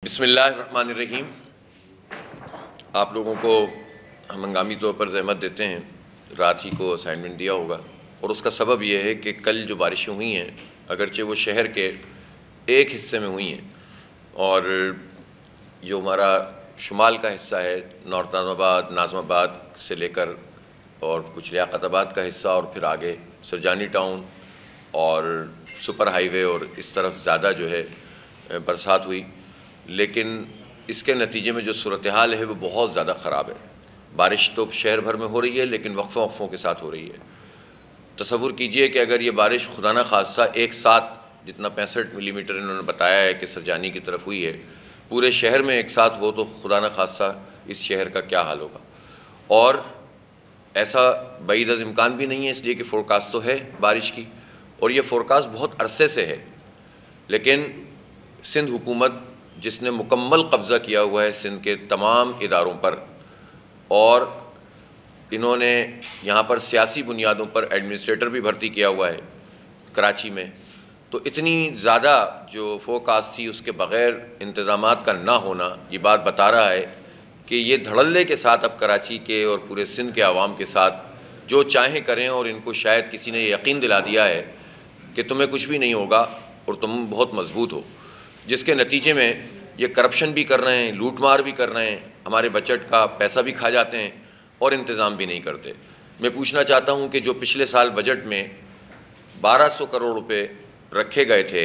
بسم اللہ الرحمن الرحیم۔ آپ لوگوں کو ہم ہنگامی طور پر زحمت دیتے ہیں، رات ہی کو اسائنمنٹ دیا ہوگا، اور اس کا سبب یہ ہے کہ کل جو بارشیں ہوئی ہیں اگرچہ وہ شہر کے ایک حصے میں ہوئی ہیں، اور جو ہمارا شمال کا حصہ ہے نارتھ ناظم آباد، ناظم آباد سے لے کر اور کچھ لیاقت آباد کا حصہ اور پھر آگے سرجانی ٹاؤن اور سپر ہائی وے اور اس طرف زیادہ جو ہے برسات ہوئی، لیکن اس کے نتیجے میں جو صورتحال ہے وہ بہت زیادہ خراب ہے۔ بارش تو شہر بھر میں ہو رہی ہے لیکن وقفوں کے ساتھ ہو رہی ہے۔ تصور کیجئے کہ اگر یہ بارش خدا نہ خواستہ ایک ساتھ جتنا 65 ملی میٹر انہوں نے بتایا ہے کہ سرجانی کی طرف ہوئی ہے، پورے شہر میں ایک ساتھ ہو تو خدا نہ خواستہ اس شہر کا کیا حال ہوگا۔ اور ایسا بعید از امکان بھی نہیں ہے، اس لیے کہ فورکاسٹ تو ہے بارش کی، اور یہ فورکاسٹ بہت عرصے سے ہے، لیکن سندھ حکومت جس نے مکمل قبضہ کیا ہوا ہے سندھ کے تمام اداروں پر، اور انہوں نے یہاں پر سیاسی بنیادوں پر ایڈمنسٹریٹر بھی بھرتی کیا ہوا ہے کراچی میں، تو اتنی زیادہ جو فورکاسٹ تھی اس کے بغیر انتظامات کا نہ ہونا یہ بات بتا رہا ہے کہ یہ دھڑلے کے ساتھ اب کراچی کے اور پورے سندھ کے عوام کے ساتھ جو چاہیں کریں، اور ان کو شاید کسی نے یقین دلا دیا ہے کہ تمہیں کچھ بھی نہیں ہوگا اور تم بہت مضبوط ہو، جس کے نتیجے میں یہ کرپشن بھی کر رہے ہیں، لوٹ مار بھی کر رہے ہیں، ہمارے بجٹ کا پیسہ بھی کھا جاتے ہیں اور انتظام بھی نہیں کرتے۔ میں پوچھنا چاہتا ہوں کہ جو پچھلے سال بجٹ میں 1200 کروڑ روپے رکھے گئے تھے،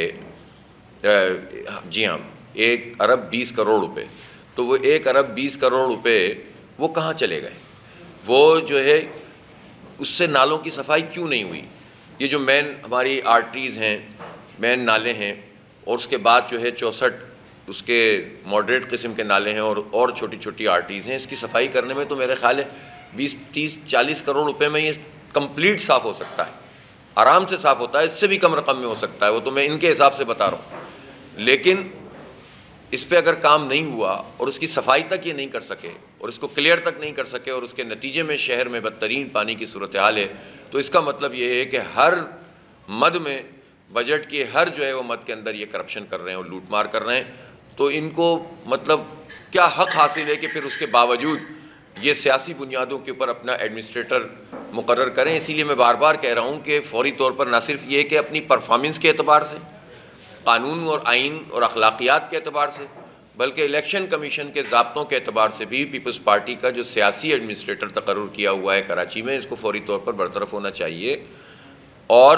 جی ہاں 1 ارب 20 کروڑ روپے، تو وہ 1 ارب 20 کروڑ روپے وہ کہاں چلے گئے؟ وہ جو ہے اس سے نالوں کی صفائی کیوں نہیں ہوئی؟ یہ جو مین ہماری آرٹریز ہیں، مین نالے ہیں، اور اس کے بعد جو ہے 64 اس کے ماڈریٹ قسم کے نالے ہیں اور چھوٹی چھوٹی آرٹریز ہیں، اس کی صفائی کرنے میں تو میرے خیال ہے 20 30 40 کروڑ روپے میں یہ کمپلیٹ صاف ہو سکتا ہے، آرام سے صاف ہوتا ہے، اس سے بھی کم رقم میں ہو سکتا ہے، وہ تو میں ان کے حساب سے بتا رہا ہوں۔ لیکن اس پہ اگر کام نہیں ہوا اور اس کی صفائی تک یہ نہیں کر سکے اور اس کو کلیئر تک نہیں کر سکے، اور اس کے نتیجے میں شہر میں بدترین پانی کی صورتحال ہے، تو اس کا مطلب یہ ہے کہ ہر مد میں بجٹ کی ہر جو ہے وہ مد کے اندر یہ کرپشن کر رہے ہیں اور لوٹ مار کر رہے ہیں، تو ان کو مطلب کیا حق حاصل ہے کہ پھر اس کے باوجود یہ سیاسی بنیادوں کے اوپر اپنا ایڈمنسٹریٹر مقرر کریں۔ اسی لیے میں بار بار کہہ رہا ہوں کہ فوری طور پر نہ صرف یہ کہ اپنی پرفارمنس کے اعتبار سے، قانون اور آئین اور اخلاقیات کے اعتبار سے، بلکہ الیکشن کمیشن کے ضابطوں کے اعتبار سے بھی پیپلز پارٹی کا جو سیاسی ایڈمنسٹریٹر تقرر کیا ہوا ہے کراچی میں، اس کو فوری طور پر برطرف ہونا چاہیے، اور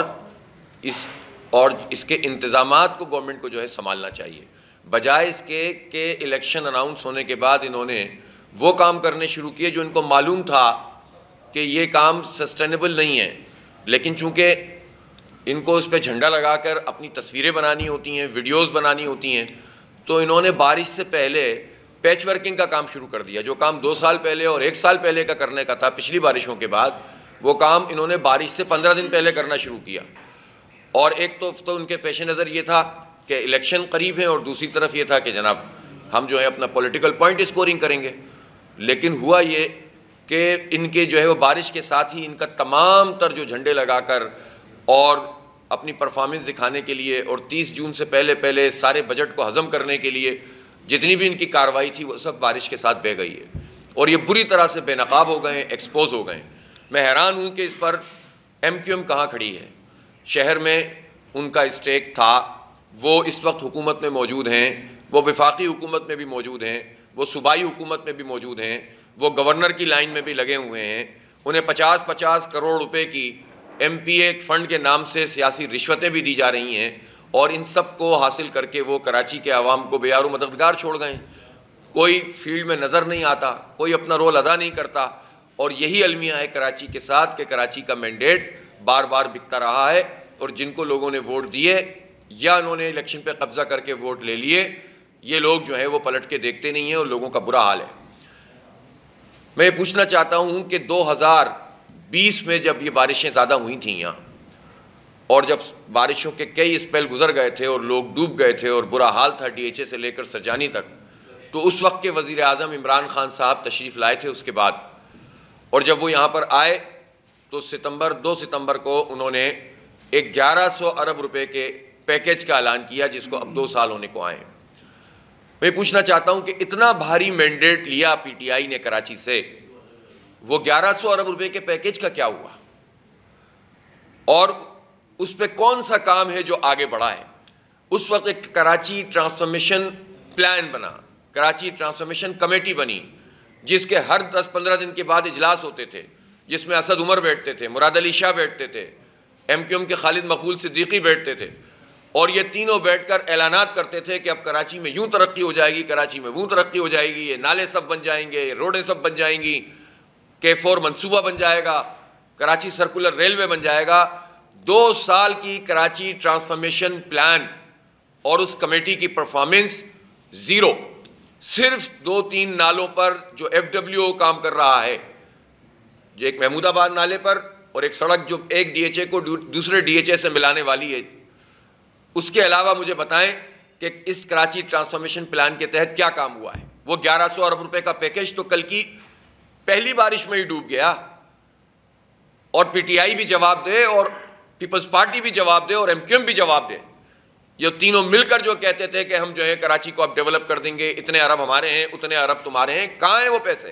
اس کے انتظامات کو گورنمنٹ کو جو ہے سنبھالنا چاہیے، بجائے اس کے کہ الیکشن اناؤنس ہونے کے بعد انہوں نے وہ کام کرنے شروع کیے جو ان کو معلوم تھا کہ یہ کام سسٹینیبل نہیں ہے، لیکن چونکہ ان کو اس پہ جھنڈا لگا کر اپنی تصویریں بنانی ہوتی ہیں، ویڈیوز بنانی ہوتی ہیں، تو انہوں نے بارش سے پہلے پیچ ورکنگ کا کام شروع کر دیا۔ جو کام 2 سال پہلے اور 1 سال پہلے کا کرنے کا تھا پچھلی بارشوں کے بعد، وہ کام انہوں نے بارش سے 15 دن پہلے کرنا شروع کیا، اور ایک تو ان کے پیش نظر یہ تھا کہ الیکشن قریب ہیں، اور دوسری طرف یہ تھا کہ جناب ہم جو ہے اپنا پولیٹیکل پوائنٹ اسکورنگ کریں گے۔ لیکن ہوا یہ کہ ان کے جو ہے وہ بارش کے ساتھ ہی ان کا تمام تر جو جھنڈے لگا کر اور اپنی پرفارمنس دکھانے کے لیے اور 30 جون سے پہلے سارے بجٹ کو ہضم کرنے کے لیے جتنی بھی ان کی کارروائی تھی وہ سب بارش کے ساتھ بہہ گئی ہے، اور یہ بری طرح سے بے نقاب ہو گئے ہیں، ایکسپوز ہو گئے ہیں۔ میں حیران ہوں کہ اس پر ایم کیو ایم کہاں کھڑی ہے۔ شہر میں ان کا اسٹیک تھا، وہ اس وقت حکومت میں موجود ہیں، وہ وفاقی حکومت میں بھی موجود ہیں، وہ صوبائی حکومت میں بھی موجود ہیں، وہ گورنر کی لائن میں بھی لگے ہوئے ہیں، انہیں 50 کروڑ روپے کی ایم پی اے فنڈ کے نام سے سیاسی رشوتیں بھی دی جا رہی ہیں، اور ان سب کو حاصل کر کے وہ کراچی کے عوام کو بے یار و مددگار چھوڑ گئے ہیں۔ کوئی فیلڈ میں نظر نہیں آتا، کوئی اپنا رول ادا نہیں کرتا، اور یہی المیہ ہے کراچی کے ساتھ کہ کراچی کا مینڈیٹ بار بار بکتا رہا ہے، اور جن کو لوگوں نے ووٹ دیے یا انہوں نے الیکشن پہ قبضہ کر کے ووٹ لے لیے، یہ لوگ جو ہیں وہ پلٹ کے دیکھتے نہیں ہیں، اور لوگوں کا برا حال ہے۔ میں یہ پوچھنا چاہتا ہوں کہ 2020 میں جب یہ بارشیں زیادہ ہوئی تھیں یہاں، اور جب بارشوں کے کئی اسپیل گزر گئے تھے اور لوگ ڈوب گئے تھے اور برا حال تھا ڈی ایچ اے سے لے کر سرجانی تک، تو اس وقت کے وزیر اعظم عمران خان صاحب تشریف لائے تھے اس کے بعد، اور جب وہ یہاں پر آئے تو 2 ستمبر کو انہوں نے ایک 1100 ارب روپے کے پیکیج کا اعلان کیا، جس کو اب 2 سال ہونے کو آئے ہیں۔ میں پوچھنا چاہتا ہوں کہ اتنا بھاری مینڈیٹ لیا پی ٹی آئی نے کراچی سے، وہ 1100 ارب روپے کے پیکیج کا کیا ہوا؟ اور اس پہ کون سا کام ہے جو آگے بڑھا ہے؟ اس وقت ایک کراچی ٹرانسفارمیشن پلان بنا، کراچی ٹرانسفارمیشن کمیٹی بنی، جس کے ہر 10-15 دن کے بعد اجلاس ہوتے تھے، جس میں اسد عمر بیٹھتے تھے، مراد علی شاہ بیٹھتے تھے، ایم کیو ایم کے خالد مقبول صدیقی بیٹھتے تھے، اور یہ تینوں بیٹھ کر اعلانات کرتے تھے کہ اب کراچی میں یوں ترقی ہو جائے گی، کراچی میں وہ ترقی ہو جائے گی، یہ نالے سب بن جائیں گے، یہ روڈیں سب بن جائیں گی، K4 منصوبہ بن جائے گا، کراچی سرکولر ریلوے بن جائے گا۔ 2 سال کی کراچی ٹرانسفارمیشن پلان اور اس کمیٹی کی پرفارمنس زیرو۔ صرف 2-3 نالوں پر جو FWO کام کر رہا ہے، جو ایک محمود آباد نالے پر اور ایک سڑک جو ایک DHA کو دوسرے DHA سے ملانے والی ہے، اس کے علاوہ مجھے بتائیں کہ اس کراچی ٹرانسفارمیشن پلان کے تحت کیا کام ہوا ہے؟ وہ 1100 ارب روپے کا پیکیج تو کل کی پہلی بارش میں ہی ڈوب گیا، اور پی ٹی آئی بھی جواب دے، اور پیپلز پارٹی بھی جواب دے، اور ایم کیو ایم بھی جواب دے۔ یہ تینوں مل کر جو کہتے تھے کہ ہم جو ہے کراچی کو اب ڈیولپ کر دیں گے، اتنے ارب ہمارے ہیں، اتنے ارب تمہارے ہیں، کہاں ہیں وہ پیسے؟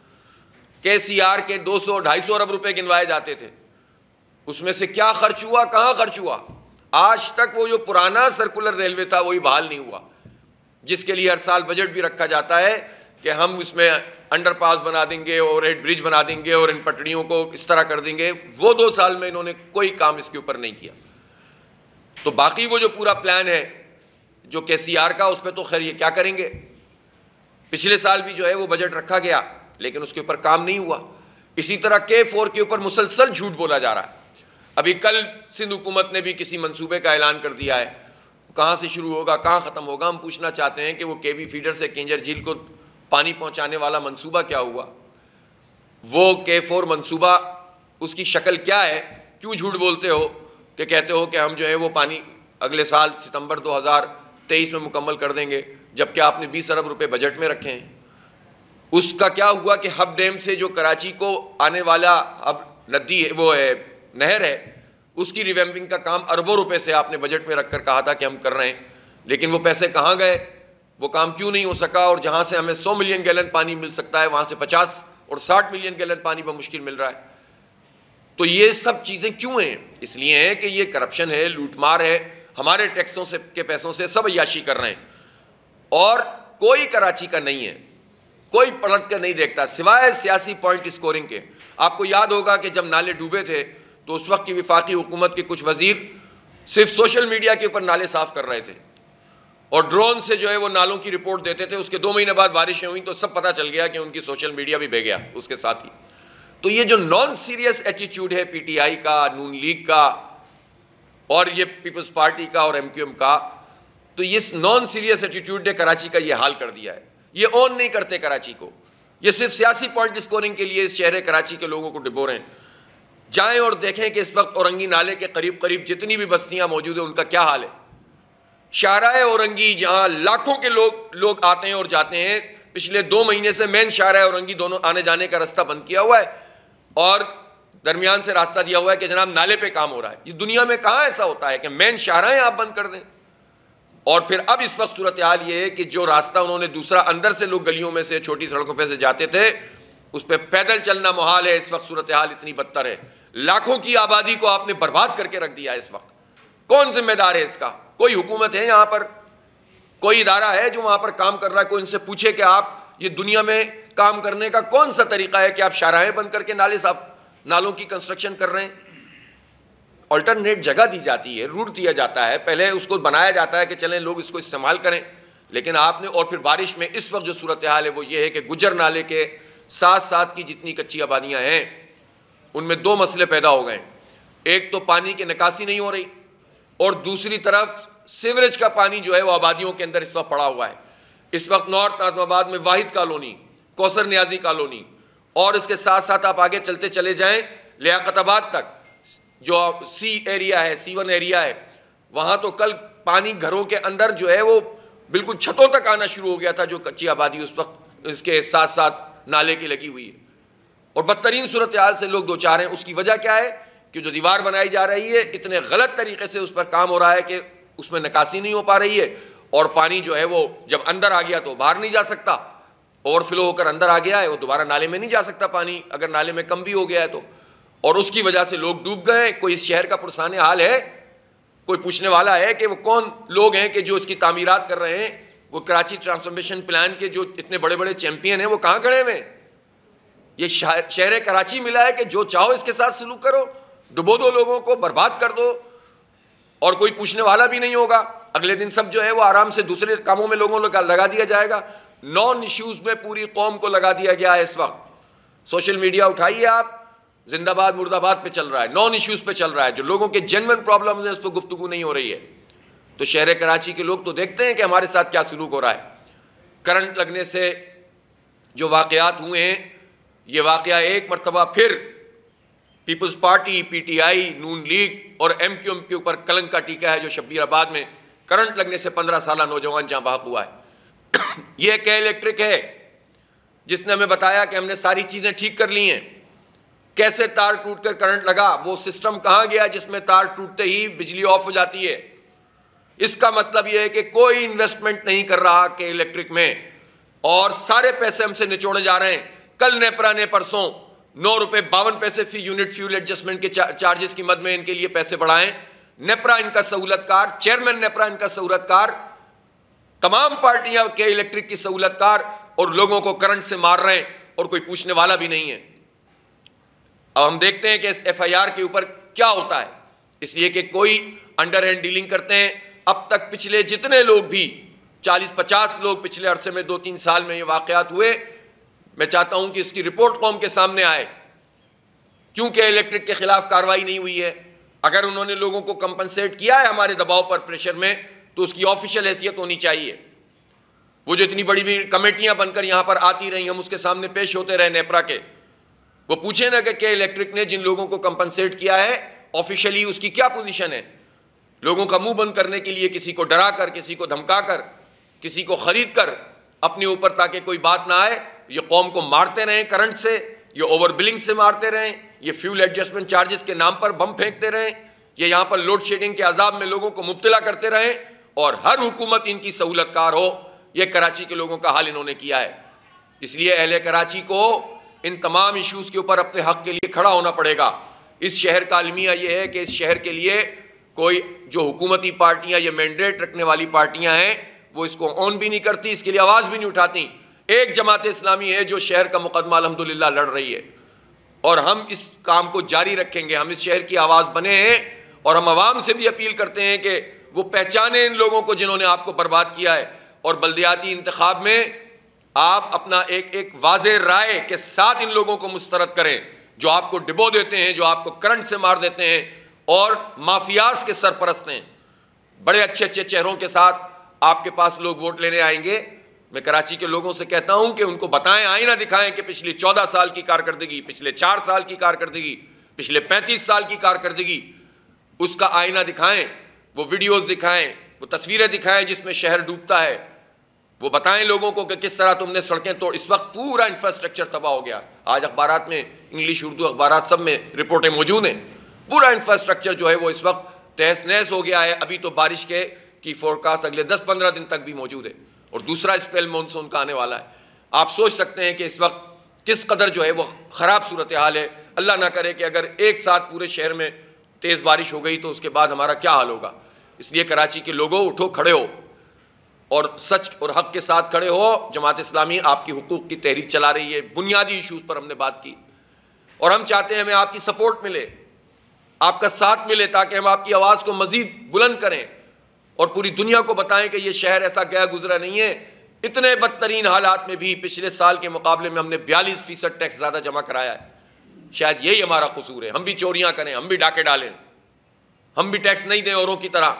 KCR کے 200-250 ارب روپے گنوائے جاتے تھے، اس میں سے کیا خرچ ہوا، کہاں خرچ ہوا؟ آج تک وہ جو پرانا سرکولر ریلوے تھا وہی بحال نہیں ہوا، جس کے لیے ہر سال بجٹ بھی رکھا جاتا ہے کہ ہم اس میں انڈر پاس بنا دیں گے، اوور ہیڈ برج بنا دیں گے، اور ان پٹڑیوں کو اس طرح کر دیں گے۔ وہ 2 سال میں انہوں نے کوئی کام اس کے اوپر نہیں کیا۔ تو باقی وہ جو پورا پلان ہے جو KCR کا، اس پہ تو خیر یہ کیا کریں گے؟ پچھلے سال بھی جو ہے وہ بجٹ رکھا گیا لیکن اس کے اوپر کام نہیں ہوا۔ اسی طرح K4 کے اوپر مسلسل جھوٹ بولا جا رہا ہے۔ ابھی کل سندھ حکومت نے بھی کسی منصوبے کا اعلان کر دیا ہے، کہاں سے شروع ہوگا، کہاں ختم ہوگا؟ ہم پوچھنا چاہتے ہیں کہ وہ KB فیڈر سے کینجر جھیل کو پانی پہنچانے والا منصوبہ کیا ہوا؟ وہ K4 منصوبہ، اس کی شکل کیا ہے؟ کیوں جھوٹ بولتے ہو کہ کہتے ہو کہ ہم جو ہے وہ پانی اگلے سال ستمبر 2023 میں مکمل کر دیں گے، جبکہ آپ نے 20 ارب روپے بجٹ میں رکھے ہیں؟ اس کا کیا ہوا کہ ہب ڈیم سے جو کراچی کو آنے والا اب ندی ہے، وہ ہے نہر ہے، اس کی ریویمپنگ کا کام اربوں روپے سے آپ نے بجٹ میں رکھ کر کہا تھا کہ ہم کر رہے ہیں، لیکن وہ پیسے کہاں گئے؟ وہ کام کیوں نہیں ہو سکا؟ اور جہاں سے ہمیں 100 ملین گیلن پانی مل سکتا ہے، وہاں سے 50 اور 60 ملین گیلن پانی بمشکل مل رہا ہے۔ تو یہ سب چیزیں کیوں ہیں؟ اس لیے ہیں کہ یہ کرپشن ہے، لوٹ مار ہے، ہمارے ٹیکسوں سے کے پیسوں سے سب عیاشی کر رہے ہیں، اور کوئی کراچی کا نہیں ہے، کوئی پلٹ کر نہیں دیکھتا سوائے سیاسی پوائنٹ اسکورنگ کے۔ آپ کو یاد ہوگا کہ جب نالے ڈوبے تھے تو اس وقت کی وفاقی حکومت کے کچھ وزیر صرف سوشل میڈیا کے اوپر نالے صاف کر رہے تھے، اور ڈرون سے جو ہے وہ نالوں کی رپورٹ دیتے تھے۔ اس کے 2 مہینے بعد بارشیں ہوئیں تو سب پتہ چل گیا کہ ان کی سوشل میڈیا بھی بہ گیا اس کے ساتھ ہی۔ تو یہ جو نان سیریس ایٹیٹیوڈ ہے پی ٹی آئی کا، نون لیگ کا، اور یہ پیپلز پارٹی کا اور ایم کیو ایم کا، تو یہ نان سیریس ایٹیٹیوڈ نے کراچی کا یہ حال کر دیا ہے۔ یہ اون نہیں کرتے کراچی کو، یہ صرف سیاسی پوائنٹ اسکورنگ کے لیے اس شہر کراچی کے لوگوں کو ڈبو رہے ہیں۔ جائیں اور دیکھیں کہ اس وقت اورنگی نالے کے قریب قریب جتنی بھی بستیاں موجود ہیں ان کا کیا حال ہے۔ شاہراہ اورنگی جہاں لاکھوں کے لوگ آتے ہیں اور جاتے ہیں، پچھلے 2 مہینے سے مین شاہراہ اورنگی دونوں آنے جانے کا راستہ بند کیا ہوا ہے، اور درمیان سے راستہ دیا ہوا ہے کہ جناب نالے پہ کام ہو رہا ہے۔ یہ دنیا میں کہاں ایسا ہوتا ہے کہ مین شاہراہیں آپ بند کر دیں؟ اور پھر اب اس وقت صورتحال یہ ہے کہ جو راستہ انہوں نے دوسرا اندر سے لوگ گلیوں میں سے چھوٹی سڑکوں پہ سے جاتے تھے، اس پہ پیدل چلنا محال ہے۔ اس وقت صورتحال اتنی بدتر ہے، لاکھوں کی آبادی کو آپ نے برباد کر کے رکھ دیا ہے۔ اس وقت کون ذمہ دار ہے اس کا؟ کوئی حکومت ہے یہاں پر؟ کوئی ادارہ ہے جو وہاں پر کام کر رہا ہے؟ کوئی ان سے پوچھے کہ آپ یہ دنیا میں کام کرنے کا کون سا طریقہ ہے کہ آپ شاہراہیں بند کر کے نالوں کی کنسٹرکشن کر رہے ہیں؟ آلٹرنیٹ جگہ دی جاتی ہے، روٹ دیا جاتا ہے، پہلے اس کو بنایا جاتا ہے کہ چلیں لوگ اس کو استعمال کریں، لیکن آپ نے، اور پھر بارش میں اس وقت جو صورتحال ہے وہ یہ ہے کہ گجر نالے کے ساتھ ساتھ کی جتنی کچی آبادیاں ہیں ان میں 2 مسئلے پیدا ہو گئے ہیں۔ ایک تو پانی کی نکاسی نہیں ہو رہی، اور دوسری طرف سیوریج کا پانی جو ہے وہ آبادیوں کے اندر اس وقت پڑا ہوا ہے۔ اس وقت نارتھ ناظم آباد میں واحد کالونی، کوثر نیازی کالونی، اور اس کے ساتھ ساتھ آپ آگے چلتے چلے جائیں لیاقت آباد تک جو سی ایریا ہے، C1 ایریا ہے، وہاں تو کل پانی گھروں کے اندر جو ہے وہ بالکل چھتوں تک آنا شروع ہو گیا تھا، جو کچی آبادی اس وقت اس کے ساتھ ساتھ نالے کی لگی ہوئی ہے، اور بدترین صورتحال سے لوگ دوچار ہیں۔ اس کی وجہ کیا ہے کہ جو دیوار بنائی جا رہی ہے اتنے غلط طریقے سے اس پر کام ہو رہا ہے کہ اس میں نکاسی نہیں ہو پا رہی ہے، اور پانی جو ہے وہ جب اندر آ گیا تو باہر نہیں جا سکتا، اوور فلو ہو کر اندر آ گیا ہے، وہ دوبارہ نالے میں نہیں جا سکتا پانی اگر نالے میں کم بھی ہو گیا ہے تو، اور اس کی وجہ سے لوگ ڈوب گئے. کوئی اس شہر کا پرسان حال ہے؟ کوئی پوچھنے والا ہے کہ وہ کون لوگ ہیں کہ جو اس کی تعمیرات کر رہے ہیں؟ وہ کراچی ٹرانسفارمیشن پلان کے جو اتنے بڑے بڑے چیمپئن ہیں وہ کہاں کھڑے ہوئے ہیں؟ یہ شہر کراچی ملا ہے کہ جو چاہو اس کے ساتھ سلوک کرو، ڈبو دو لوگوں کو، برباد کر دو، اور کوئی پوچھنے والا بھی نہیں ہوگا. اگلے دن سب جو ہے وہ آرام سے دوسرے کاموں میں لوگوں کو لگا دیا جائے گا. نان ایشوز میں پوری قوم کو لگا دیا گیا ہے. اس وقت سوشل میڈیا اٹھائیے آپ، زندہ باد مرد آباد پہ چل رہا ہے، نان ایشوز پہ چل رہا ہے. جو لوگوں کے جینوئن پرابلمز ہیں اس پہ گفتگو نہیں ہو رہی ہے. تو شہر کراچی کے لوگ تو دیکھتے ہیں کہ ہمارے ساتھ کیا سلوک ہو رہا ہے. کرنٹ لگنے سے جو واقعات ہوئے ہیں، یہ واقعہ ایک مرتبہ پھر peoples party, P T I, Noon league اور ایم کیو ایم کے اوپر کلنک کا ٹیکہ ہے جو شبیر آباد میں کرنٹ لگنے سے 15 سالہ نوجوان جہاں بحق ہوا ہے. یہ کے الیکٹرک ہے جس نے ہمیں بتایا کہ ہم نے ساری چیزیں ٹھیک کر لی ہیں. کیسے تار ٹوٹ کر کرنٹ لگا؟ وہ سسٹم کہاں گیا جس میں تار ٹوٹتے ہی بجلی آف ہو جاتی ہے؟ اس کا مطلب یہ ہے کہ کوئی انویسٹمنٹ نہیں کر رہا کہ الیکٹرک میں، اور سارے پیسے ہم سے نچوڑے جا رہے ہیں. کل نیپرا نے پرسوں 9 روپے 52 پیسے فی یونٹ فیول ایڈجسٹمنٹ کے چارجز کی مد میں ان کے لیے پیسے بڑھائیں. نیپرا ان کا سہولت کار، چیئرمین نیپرا ان کا سہولت کار، تمام پارٹیاں کے الیکٹرک کی سہولت کار، اور لوگوں کو کرنٹ سے مار رہے ہیں اور کوئی پوچھنے والا بھی نہیں ہے. اب ہم دیکھتے ہیں کہ اس ایف آئی آر کے اوپر کیا ہوتا ہے، اس لیے کہ کوئی انڈر ہینڈ ڈیلنگ کرتے ہیں. اب تک پچھلے جتنے لوگ بھی 40-50 لوگ پچھلے عرصے میں 2-3 سال میں یہ واقعات ہوئے، میں چاہتا ہوں کہ اس کی رپورٹ قوم کے سامنے آئے. کیونکہ الیکٹرک کے خلاف کارروائی نہیں ہوئی ہے. اگر انہوں نے لوگوں کو کمپنسیٹ کیا ہے ہمارے دباؤ پر، پریشر میں، تو اس کی آفیشیل حیثیت ہونی چاہیے. وہ جو اتنی بڑی بڑی کمیٹیاں بن کر یہاں پر آتی رہی، ہم اس کے سامنے پیش ہوتے رہے نیپرا کے، وہ پوچھیں نا کہ الیکٹرک نے جن لوگوں کو کمپنسیٹ کیا ہے آفیشیلی اس کی کیا پوزیشن ہے. لوگوں کا منہ بند کرنے کے لیے کسی کو ڈرا کر، کسی کو دھمکا کر، کسی کو خرید کر اپنے اوپر تاکہ کوئی بات نہ آئے، یہ قوم کو مارتے رہیں کرنٹ سے، یہ اوور بلنگ سے مارتے رہیں، یہ فیول ایڈجسٹمنٹ چارجز کے نام پر بم پھینکتے رہیں، یہ یہاں پر لوڈ شیڈنگ کے عذاب میں لوگوں کو مبتلا کرتے رہیں، اور ہر حکومت ان کی سہولت کار ہو. یہ کراچی کے لوگوں کا حال انہوں نے کیا ہے. اس لیے اہل کراچی کو ان تمام ایشوز کے اوپر اپنے حق کے لیے کھڑا ہونا پڑے گا. اس شہر کا المیہ یہ ہے کہ اس شہر کے لیے کوئی جو حکومتی پارٹیاں یا مینڈیٹ رکھنے والی پارٹیاں ہیں وہ اس کو آن بھی نہیں کرتی، اس کے لیے آواز بھی نہیں اٹھاتی. ایک جماعت اسلامی ہے جو شہر کا مقدمہ الحمدللہ لڑ رہی ہے، اور ہم اس کام کو جاری رکھیں گے. ہم اس شہر کی آواز بنے ہیں، اور ہم عوام سے بھی اپیل کرتے ہیں کہ وہ پہچانیں ان لوگوں کو جنہوں نے آپ کو برباد کیا ہے، اور بلدیاتی انتخاب میں آپ اپنا ایک واضح رائے کے ساتھ ان لوگوں کو مسترد کریں جو آپ کو ڈبو دیتے ہیں، جو آپ کو کرنٹ سے مار دیتے ہیں اور مافیاز کے سرپرست ہیں. بڑے اچھے اچھے چہروں کے ساتھ آپ کے پاس لوگ ووٹ لینے آئیں گے. میں کراچی کے لوگوں سے کہتا ہوں کہ ان کو بتائیں، آئینہ دکھائیں کہ پچھلی 14 سال کی کارکردگی، پچھلے 4 سال کی کارکردگی، پچھلے 35 سال کی کارکردگی، اس کا آئینہ دکھائیں. وہ ویڈیوز دکھائیں، وہ تصویریں دکھائیں جس میں شہر ڈوبتا ہے. وہ بتائیں لوگوں کو کہ کس طرح تم نے سڑکیں توڑ. اس وقت پورا انفراسٹرکچر تباہ ہو گیا. آج اخبارات میں، انگلش اردو اخبارات سب میں رپورٹیں موجود ہیں. پورا انفراسٹرکچر جو ہے وہ اس وقت تہس نہس ہو گیا ہے. ابھی تو بارش کی فورکاسٹ اگلے 10-15 دن تک بھی موجود ہے، اور دوسرا اسپیل مونسون کا آنے والا ہے. آپ سوچ سکتے ہیں کہ اس وقت کس قدر جو ہے وہ خراب صورتحال ہے. اللہ نہ کرے کہ اگر ایک ساتھ پورے شہر میں تیز بارش ہو گئی تو اس کے بعد ہمارا کیا حال ہوگا. اس لیے کراچی کے لوگوں، اٹھو، کھڑے ہو، اور سچ اور حق کے ساتھ کھڑے ہو. جماعت اسلامی آپ کی حقوق کی تحریک چلا رہی ہے. بنیادی ایشوز پر ہم نے بات کی، اور ہم چاہتے ہیں ہمیں آپ کی سپورٹ ملے، آپ کا ساتھ ملے، تاکہ ہم آپ کی آواز کو مزید بلند کریں اور پوری دنیا کو بتائیں کہ یہ شہر ایسا گیا گزرا نہیں ہے. اتنے بدترین حالات میں بھی پچھلے سال کے مقابلے میں ہم نے 42% ٹیکس زیادہ جمع کرایا ہے. شاید یہی ہمارا قصور ہے. ہم بھی چوریاں کریں، ہم بھی ڈاکے ڈالیں، ہم بھی ٹیکس نہیں دیں اوروں کی طرح،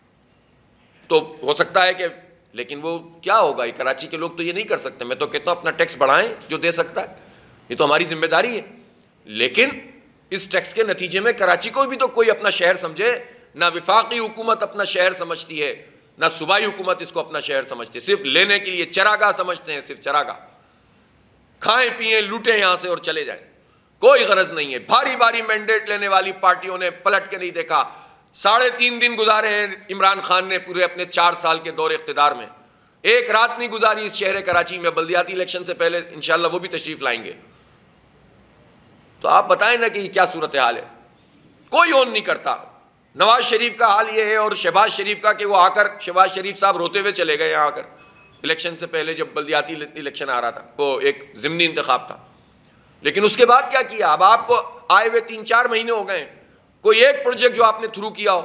تو ہو سکتا ہے کہ، لیکن وہ کیا ہوگا. یہ کراچی کے لوگ تو یہ نہیں کر سکتے. میں تو کہتا ہوں اپنا ٹیکس بڑھائیں جو دے سکتا ہے، یہ تو ہماری ذمہ داری ہے. لیکن اس ٹیکس کے نتیجے میں کراچی کو بھی تو کوئی اپنا شہر سمجھے. نہ وفاقی حکومت اپنا شہر سمجھتی ہے، نہ صوبائی حکومت اس کو اپنا شہر سمجھتی ہے. صرف لینے کے لیے چراگاہ سمجھتے ہیں، صرف چراگاہ. کھائیں پئیں لوٹیں یہاں سے اور چلے جائیں، کوئی غرض نہیں ہے. بھاری بھاری مینڈیٹ لینے والی پارٹیوں نے پلٹ کے نہیں دیکھا. 3.5 دن گزارے ہیں عمران خان نے پورے اپنے 4 سال کے دور اقتدار میں، ایک رات نہیں گزاری اس شہر کراچی میں، بلدیاتی الیکشن سے پہلے انشاءاللہ وہ بھی تشریف لائیں گے۔ تو آپ بتائیں نا کہ یہ کیا صورتحال ہے، کوئی اون نہیں کرتا۔ نواز شریف کا حال یہ ہے اور شہباز شریف کا کہ وہ آ کر شہباز شریف صاحب روتے ہوئے چلے گئے یہاں آ کر الیکشن سے پہلے، جب بلدیاتی الیکشن آ رہا تھا، وہ ایک ضمنی انتخاب تھا، لیکن اس کے بعد کیا کیا؟ اب آپ کو آئے ہوئے 3-4 مہینے ہو گئے، کوئی ایک پروجیکٹ جو آپ نے تھرو کیا ہو؟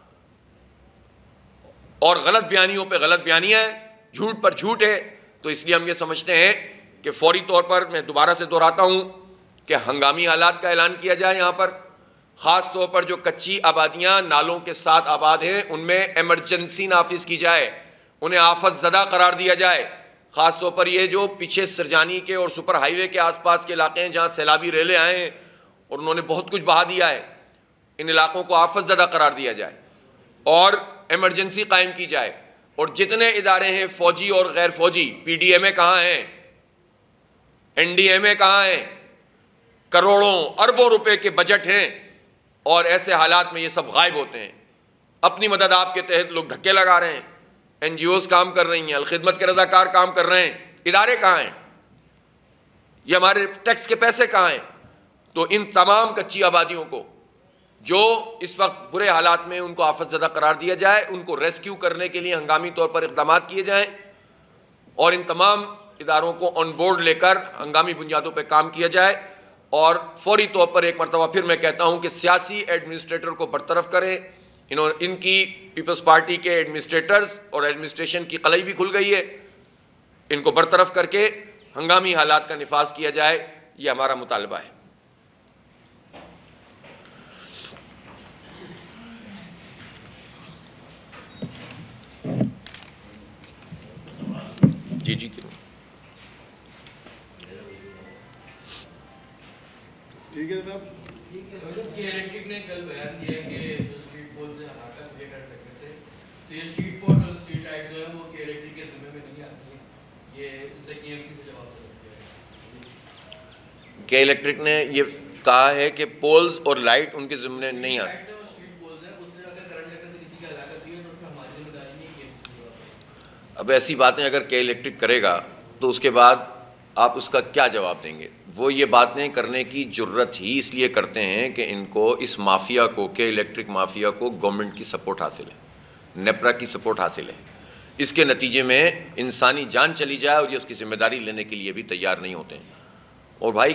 اور غلط بیانیوں پہ غلط بیانیاں ہیں، جھوٹ پر جھوٹ ہے۔ تو اس لیے ہم یہ سمجھتے ہیں کہ فوری طور پر، میں دوبارہ سے دہراتا ہوں کہ ہنگامی حالات کا اعلان کیا جائے یہاں پر، خاص طور پر جو کچی آبادیاں نالوں کے ساتھ آباد ہیں ان میں ایمرجنسی نافذ کی جائے، انہیں آفت زدہ قرار دیا جائے۔ خاص طور پر یہ جو پیچھے سرجانی کے اور سپر ہائی وے کے آس پاس کے علاقے ہیں جہاں سیلابی ریلیں آئے ہیں اور انہوں نے بہت کچھ بہا دیا ہے، ان علاقوں کو آفت زدہ قرار دیا جائے اور ایمرجنسی قائم کی جائے۔ اور جتنے ادارے ہیں فوجی اور غیر فوجی، پی ڈی ایم اے کہاں ہیں، این ڈی ایم اے کہاں ہیں، کروڑوں اربوں روپے کے بجٹ ہیں اور ایسے حالات میں یہ سب غائب ہوتے ہیں۔ اپنی مدد آپ کے تحت لوگ دھکے لگا رہے ہیں، این جی اوز کام کر رہی ہیں، الخدمت کے رضاکار کام کر رہے ہیں، ادارے کہاں ہیں؟ یہ ہمارے ٹیکس کے پیسے کہاں ہیں؟ تو ان تمام کچی آبادیوں کو جو اس وقت برے حالات میں، ان کو آفت زدہ قرار دیا جائے، ان کو ریسکیو کرنے کے لیے ہنگامی طور پر اقدامات کیے جائیں اور ان تمام اداروں کو آن بورڈ لے کر ہنگامی بنیادوں پہ کام کیا جائے۔ اور فوری طور پر ایک مرتبہ پھر میں کہتا ہوں کہ سیاسی ایڈمنسٹریٹر کو برطرف کریں، ان کی پیپلز پارٹی کے ایڈمنسٹریٹرز اور ایڈمنسٹریشن کی قلعی بھی کھل گئی ہے، ان کو برطرف کر کے ہنگامی حالات کا نفاذ کیا جائے، یہ ہمارا مطالبہ ہے۔ جی جی ٹھیک ہے صاحب۔ الیکٹرک نے کل بیان دیا کہ جو اسٹریٹ پول سے ہلاکت یہ کر سکتے تھے، تو یہ اسٹریٹ پول اور اسٹریٹ لائٹ جو ہے وہ کے الیکٹرک کے ذمہ میں نہیں آتی ہیں، یہ اس سے کے ایم سی سے جواب دے سکتے ہیں۔ کہ الیکٹرک نے یہ کہا ہے کہ پولز اور لائٹ ان کے ذمہ نہیں آتی۔ اب ایسی باتیں اگر کے الیکٹرک کرے گا تو اس کے بعد آپ اس کا کیا جواب دیں گے؟ وہ یہ باتیں کرنے کی جرت ہی اس لیے کرتے ہیں کہ ان کو اس مافیا کو، کے الیکٹرک مافیا کو گورنمنٹ کی سپورٹ حاصل ہے، نیپرا کی سپورٹ حاصل ہے۔ اس کے نتیجے میں انسانی جان چلی جائے اور یہ اس کی ذمہ داری لینے کے لیے بھی تیار نہیں ہوتے ہیں۔ اور بھائی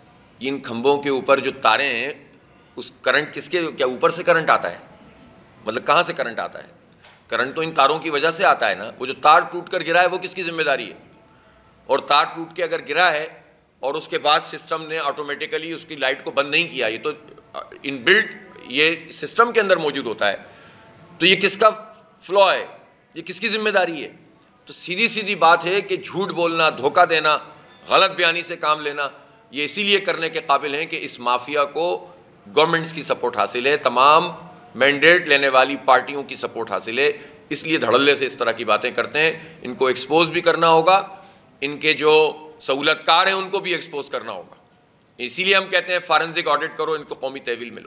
ان کھمبوں کے اوپر جو تاریں ہیں، اس کرنٹ کس کے، کیا اوپر سے کرنٹ آتا ہے؟ مطلب کہاں سے کرنٹ آتا ہے؟ کرنٹ تو ان تاروں کی وجہ سے آتا ہے نا۔ وہ جو تار ٹوٹ کر گرا ہے وہ کس کی ذمہ داری ہے؟ اور تار ٹوٹ کے اگر گرا ہے اور اس کے بعد سسٹم نے آٹومیٹیکلی اس کی لائٹ کو بند نہیں کیا، یہ تو ان بلڈ یہ سسٹم کے اندر موجود ہوتا ہے، تو یہ کس کا فلو ہے؟ یہ کس کی ذمہ داری ہے؟ تو سیدھی سیدھی بات ہے کہ جھوٹ بولنا، دھوکہ دینا، غلط بیانی سے کام لینا، یہ اسی لیے کرنے کے قابل ہیں کہ اس مافیا کو گورنمنٹس کی سپورٹ حاصل ہے، تمام مینڈیٹ لینے والی پارٹیوں کی سپورٹ حاصل ہے، اس لیے دھڑلے سے اس طرح کی باتیں کرتے ہیں۔ ان کو ایکسپوز بھی کرنا ہوگا، ان کے جو سہولت کار ہیں ان کو بھی ایکسپوز کرنا ہوگا۔ اسی لیے ہم کہتے ہیں فارنزک آڈٹ کرو، ان کو قومی تحویل ملو۔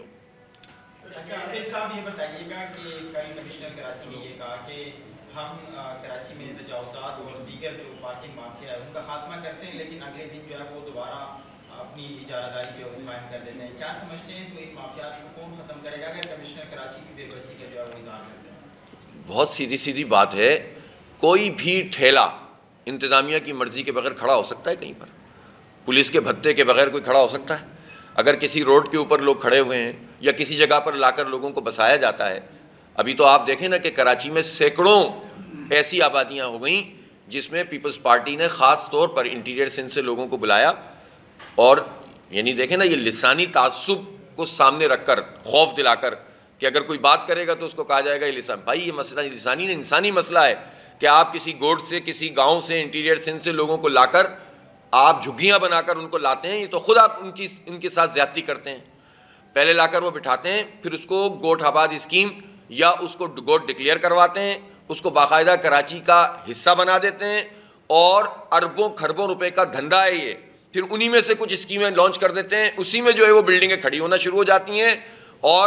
اچھا عاطف صاحب یہ بتائیے گا کہ کل کمشنر کراچی نے یہ کہا کہ ہم کراچی میں تجاوزات اور دیگر جو پارکنگ مافیا ہے ان کا خاتمہ کرتے ہیں، لیکن اگلے دن جو ہے وہ دوبارہ اپنی اجارہ داری جو ہے قائم کر دیتے ہیں۔ کیا سمجھتے ہیں تو ان مافیات کو کون ختم کرے گا اگر کمشنر کراچی کی بے بسی کا جو ہے وہ اظہار کرتے ہیں؟ بہت سیدھی سیدھی بات ہے، کوئی بھی ٹھیلا انتظامیہ کی مرضی کے بغیر کھڑا ہو سکتا ہے کہیں پر؟ پولیس کے بھتے کے بغیر کوئی کھڑا ہو سکتا ہے؟ اگر کسی روڈ کے اوپر لوگ کھڑے ہوئے ہیں یا کسی جگہ پر لا کر لوگوں کو بسایا جاتا ہے، ابھی تو آپ دیکھیں نا کہ کراچی میں سینکڑوں ایسی آبادیاں ہو گئیں جس میں پیپلز پارٹی نے خاص طور پر انٹیریئر سندھ سے لوگوں کو بلایا، اور یعنی دیکھیں نا یہ لسانی تعصب کو سامنے رکھ کر، خوف دلا کر کہ اگر کوئی بات کرے گا تو اس کو کہا جائے گا یہ لسان۔ بھائی یہ مسئلہ لسانی نہیں، انسانی مسئلہ ہے کہ آپ کسی گوٹ سے، کسی گاؤں سے، انٹیریئر سندھ سے لوگوں کو لا کر آپ جھگیاں بنا کر ان کو لاتے ہیں، یہ تو خود آپ ان کے ساتھ زیادتی کرتے ہیں۔ پہلے لا کر وہ بٹھاتے ہیں، پھر اس کو گوٹ آباد اسکیم یا اس کو گوٹ ڈکلیئر کرواتے ہیں، اس کو باقاعدہ کراچی کا حصہ بنا دیتے ہیں، اور اربوں کھربوں روپے کا دھندا ہے یہ۔ پھر انہی میں سے کچھ اسکیمیں لانچ کر دیتے ہیں، اسی میں جو ہے وہ بلڈنگیں کھڑی ہونا شروع ہو جاتی ہیں، اور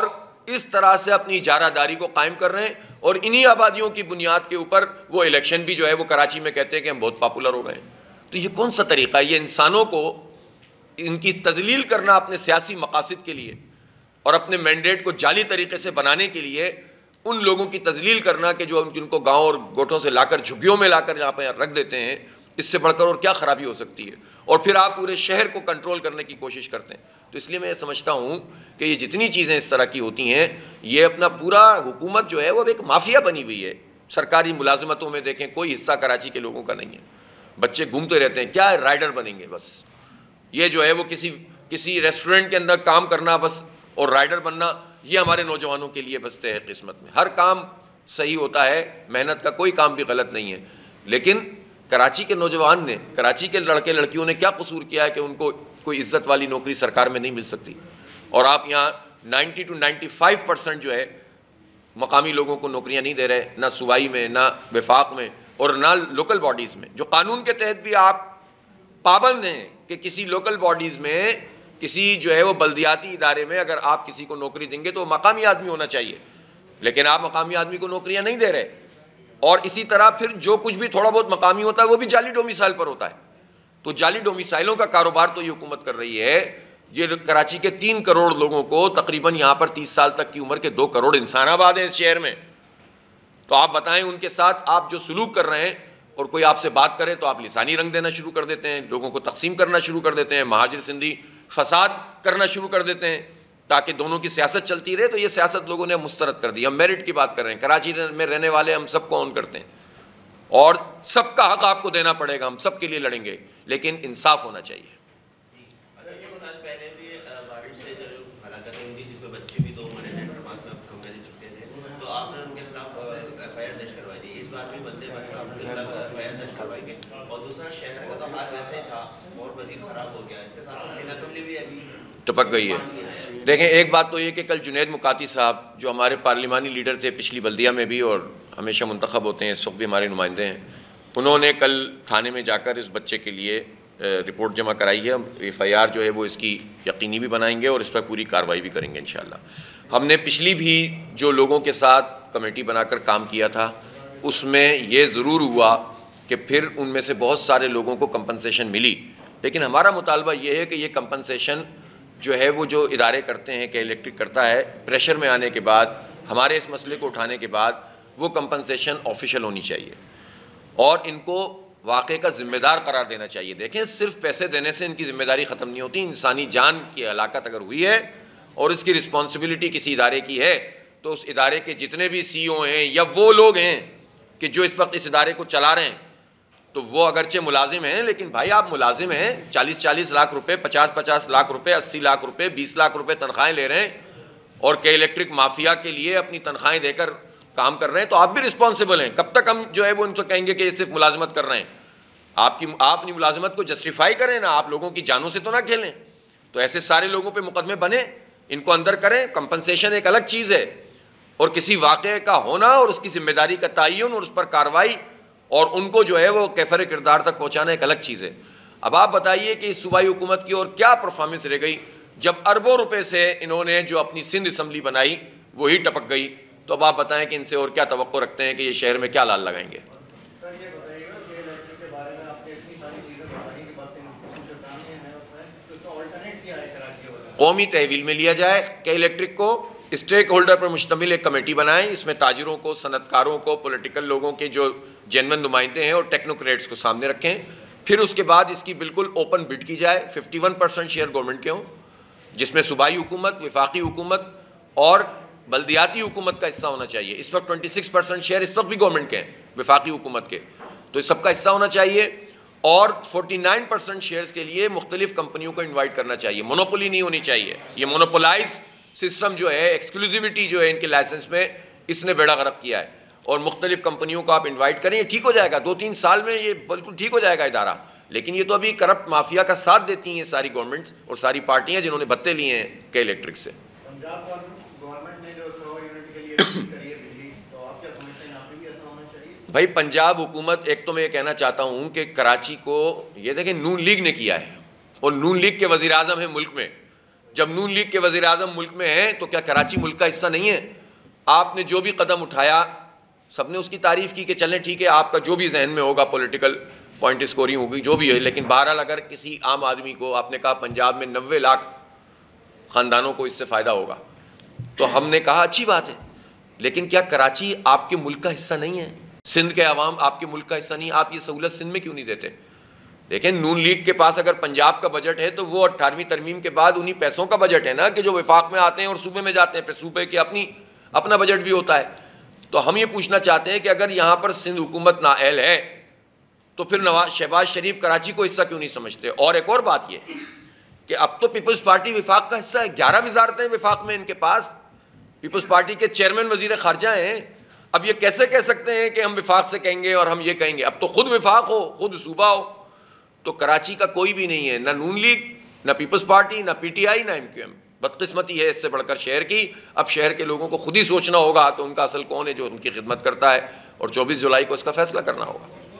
اس طرح سے اپنی اجارہ داری کو قائم کر رہے ہیں، اور انہی آبادیوں کی بنیاد کے اوپر وہ الیکشن بھی جو ہے وہ کراچی میں کہتے ہیں کہ ہم بہت پاپولر ہو گئے ہیں۔ تو یہ کون سا طریقہ ہے؟ یہ انسانوں کو ان کی تذلیل کرنا اپنے سیاسی مقاصد کے لیے اور اپنے مینڈیٹ کو جعلی طریقے سے بنانے کے لیے ان لوگوں کی تذلیل کرنا کہ جو جن کو گاؤں اور گوٹھوں سے لا کر جھگیوں میں لا کر یہاں پہ رکھ دیتے ہیں، اس سے بڑھ کر اور کیا خرابی ہو سکتی ہے؟ اور پھر آپ پورے شہر کو کنٹرول کرنے کی کوشش کرتے ہیں۔ تو اس لیے میں یہ سمجھتا ہوں کہ یہ جتنی چیزیں اس طرح کی ہوتی ہیں، یہ اپنا پورا حکومت جو ہے وہ ایک مافیا بنی ہوئی ہے۔ سرکاری ملازمتوں میں دیکھیں کوئی حصہ کراچی کے لوگوں کا نہیں ہے، بچے گھومتے رہتے ہیں، کیا رائڈر بنیں گے بس، یہ جو ہے وہ کسی ریسٹورنٹ کے اندر کام کرنا بس اور رائڈر بننا، یہ ہمارے نوجوانوں کے لیے بستے ہے قسمت میں۔ ہر کام صحیح ہوتا ہے، محنت کا کوئی کام بھی غلط نہیں ہے، لیکن کراچی کے نوجوان نے، کراچی کے لڑکے لڑکیوں نے کیا قصور کیا ہے کہ ان کو کوئی عزت والی نوکری سرکار میں نہیں مل سکتی؟ اور آپ یہاں 90 to 95% جو ہے مقامی لوگوں کو نوکریاں نہیں دے رہے، نہ صوبائی میں، نہ وفاق میں، اور نہ لوکل باڈیز میں، جو قانون کے تحت بھی آپ پابند ہیں کہ کسی لوکل باڈیز میں، کسی جو ہے وہ بلدیاتی ادارے میں اگر آپ کسی کو نوکری دیں گے تو مقامی آدمی ہونا چاہیے، لیکن آپ مقامی آدمی کو نوکریاں نہیں دے رہے۔ اور اسی طرح پھر جو کچھ بھی تھوڑا بہت مقامی ہوتا ہے وہ بھی جعلی ڈومیسائل پر ہوتا ہے۔ تو جعلی ڈومیسائلوں کا کاروبار تو یہ حکومت کر رہی ہے۔ یہ کراچی کے 3 کروڑ لوگوں کو تقریباً یہاں پر 30 سال تک کی عمر کے 2 کروڑ انسان آباد ہیں اس شہر میں، تو آپ بتائیں ان کے ساتھ آپ جو سلوک کر رہے ہیں، اور کوئی آپ سے بات کرے تو آپ لسانی رنگ دینا شروع کر دیتے ہیں، لوگوں کو تقسیم کرنا شروع کر دیتے ہیں، مہاجر سندھی فساد کرنا شروع کر دیتے ہیں تاکہ دونوں کی سیاست چلتی رہے۔ تو یہ سیاست لوگوں نے مسترد کر دی۔ ہم میرٹ کی بات کر رہے ہیں، کراچی میں رہنے والے ہم سب کو اون کرتے ہیں، اور سب کا حق آپ کو دینا پڑے گا، ہم سب کے لیے لڑیں گے، لیکن انصاف ہونا چاہیے۔ ٹپک گئی ہے۔ دیکھیں ایک بات تو یہ کہ کل جنید مکاتی صاحب جو ہمارے پارلیمانی لیڈر تھے پچھلی بلدیہ میں بھی اور ہمیشہ منتخب ہوتے ہیں، اس وقت بھی ہمارے نمائندے ہیں، انہوں نے کل تھانے میں جا کر اس بچے کے لیے رپورٹ جمع کرائی ہے۔ FIR جو ہے وہ اس کی یقینی بھی بنائیں گے اور اس پر پوری کارروائی بھی کریں گے انشاءاللہ۔ ہم نے پچھلی بھی جو لوگوں کے ساتھ کمیٹی بنا کر کام کیا تھا اس میں یہ ضرور ہوا کہ پھر ان میں سے بہت سارے لوگوں کو کمپنسیشن ملی، لیکن ہمارا مطالبہ یہ ہے کہ یہ کمپنسیشن جو ہے وہ جو ادارے کرتے ہیں کہ الیکٹرک کرتا ہے، پریشر میں آنے کے بعد، ہمارے اس مسئلے کو اٹھانے کے بعد، وہ کمپنسیشن آفیشیل ہونی چاہیے اور ان کو واقعے کا ذمہ دار قرار دینا چاہیے۔ دیکھیں صرف پیسے دینے سے ان کی ذمہ داری ختم نہیں ہوتی، انسانی جان کی ہلاکت اگر ہوئی ہے اور اس کی رسپانسبلٹی کسی ادارے کی ہے تو اس ادارے کے جتنے بھی CEO ہیں یا وہ لوگ ہیں کہ جو اس وقت اس ادارے کو چلا رہے ہیں، تو وہ اگرچہ ملازم ہیں، لیکن بھائی آپ ملازم ہیں، 40 لاکھ روپے، 50 لاکھ روپے، 80 لاکھ روپے، 20 لاکھ روپے تنخواہیں لے رہے ہیں اور کے الیکٹرک مافیا کے لیے اپنی تنخواہیں دے کر کام کر رہے ہیں، تو آپ بھی رسپانسبل ہیں۔ کب تک ہم جو ہے وہ ان سے کہیں گے کہ یہ صرف ملازمت کر رہے ہیں؟ آپ اپنی ملازمت کو جسٹیفائی کریں نا، آپ لوگوں کی جانوں سے تو نہ کھیلیں۔ تو ایسے سارے لوگوں پہ مقدمے بنے، ان کو اندر کریں۔ کمپنسیشن ایک الگ چیز ہے، اور کسی واقعے کا ہونا اور اس کی ذمہ داری کا تعین اور اس پر کارروائی اور ان کو جو ہے وہ کیفر کردار تک پہنچانا ایک الگ چیز ہے۔ اب آپ بتائیے کہ اس صوبائی حکومت کی اور کیا پرفارمنس رہ گئی جب اربوں روپے سے انہوں نے جو اپنی سندھ اسمبلی بنائی وہی ٹپک گئی؟ تو اب آپ بتائیں کہ ان سے اور کیا توقع رکھتے ہیں کہ یہ شہر میں کیا لال لگائیں گے؟ قومی تحویل میں لیا جائے کہ الیکٹرک کو اسٹیک ہولڈر پر مشتمل ایک کمیٹی بنائیں، اس میں تاجروں کو، صنعت کاروں کو، پولیٹیکل لوگوں کے جو جینون نمائندے ہیں اور ٹیکنوکریٹس کو سامنے رکھیں، پھر اس کے بعد اس کی بالکل اوپن بڈ کی جائے، 51% شیئر گورنمنٹ کے ہوں، جس میں صوبائی حکومت، وفاقی حکومت اور بلدیاتی حکومت کا حصہ ہونا چاہیے۔ اس وقت 26% شیئر اس وقت بھی گورنمنٹ کے ہیں، وفاقی حکومت کے، تو اس سب کا حصہ ہونا چاہیے، اور 49% شیئرز کے لیے مختلف کمپنیوں کو انوائٹ کرنا چاہیے۔ مونوپولی نہیں ہونی چاہیے، یہ مونوپولائز سسٹم جو ہے، ایکسکلوزیوٹی جو ہے ان کے لائسنس میں، اس نے بیڑا غرق کیا ہے، اور مختلف کمپنیوں کو آپ انوائٹ کریں، یہ ٹھیک ہو جائے گا 2-3 سال میں، یہ بالکل ٹھیک ہو جائے گا ادارہ۔ لیکن یہ تو ابھی کرپٹ مافیا کا ساتھ دیتی ہیں ساری گورنمنٹس اور ساری پارٹیاں جنہوں نے بھتے لیے ہیں کہ الیکٹرک سے۔ بھائی پنجاب حکومت، ایک تو میں یہ کہنا چاہتا ہوں کہ کراچی کو، یہ دیکھیں نون لیگ نے کیا ہے اور نون لیگ کے وزیر اعظم ہیں ملک میں، جب نون لیگ کے وزیر اعظم ملک میں ہیں تو کیا کراچی ملک کا حصہ نہیں ہے؟ آپ نے جو بھی قدم اٹھایا سب نے اس کی تعریف کی کہ چلیں ٹھیک ہے، آپ کا جو بھی ذہن میں ہوگا پولیٹیکل پوائنٹ اسکورنگ ہوگی جو بھی ہے، لیکن بہرحال اگر کسی عام آدمی کو، آپ نے کہا پنجاب میں 90 لاکھ خاندانوں کو اس سے فائدہ ہوگا، تو ہم نے کہا اچھی بات ہے، لیکن کیا کراچی آپ کے ملک کا حصہ نہیں ہے؟ سندھ کے عوام آپ کے ملک کا حصہ نہیں؟ آپ یہ سہولت سندھ میں کیوں نہیں دیتے؟ لیکن نون لیگ کے پاس اگر پنجاب کا بجٹ ہے تو وہ 18ویں ترمیم کے بعد انہی پیسوں کا بجٹ ہے نا کہ جو وفاق میں آتے ہیں اور صوبے میں جاتے ہیں، پھر صوبے کے اپنا بجٹ بھی ہوتا ہے۔ تو ہم یہ پوچھنا چاہتے ہیں کہ اگر یہاں پر سندھ حکومت نااہل ہے تو پھر شہباز شریف کراچی کو حصہ کیوں نہیں سمجھتے؟ اور ایک اور بات یہ کہ اب تو پیپلز پارٹی وفاق کا حصہ ہے، 11 وزارتیں وفاق میں ان کے پاس، پیپلز پارٹی کے چیئرمین وزیر خارجہ ہیں۔ اب یہ کیسے کہہ سکتے ہیں کہ ہم وفاق سے کہیں گے اور ہم یہ کہیں گے؟ اب تو خود وفاق ہو، خود صوبہ ہو۔ تو کراچی کا کوئی بھی نہیں ہے، نہ نون لیگ، نہ پیپلز پارٹی، نہ پی ٹی آئی، نہ MQM۔ بدقسمتی ہے اس سے بڑھ کر شہر کی۔ اب شہر کے لوگوں کو خود ہی سوچنا ہوگا کہ ان کا اصل کون ہے جو ان کی خدمت کرتا ہے، اور 24 جولائی کو اس کا فیصلہ کرنا ہوگا۔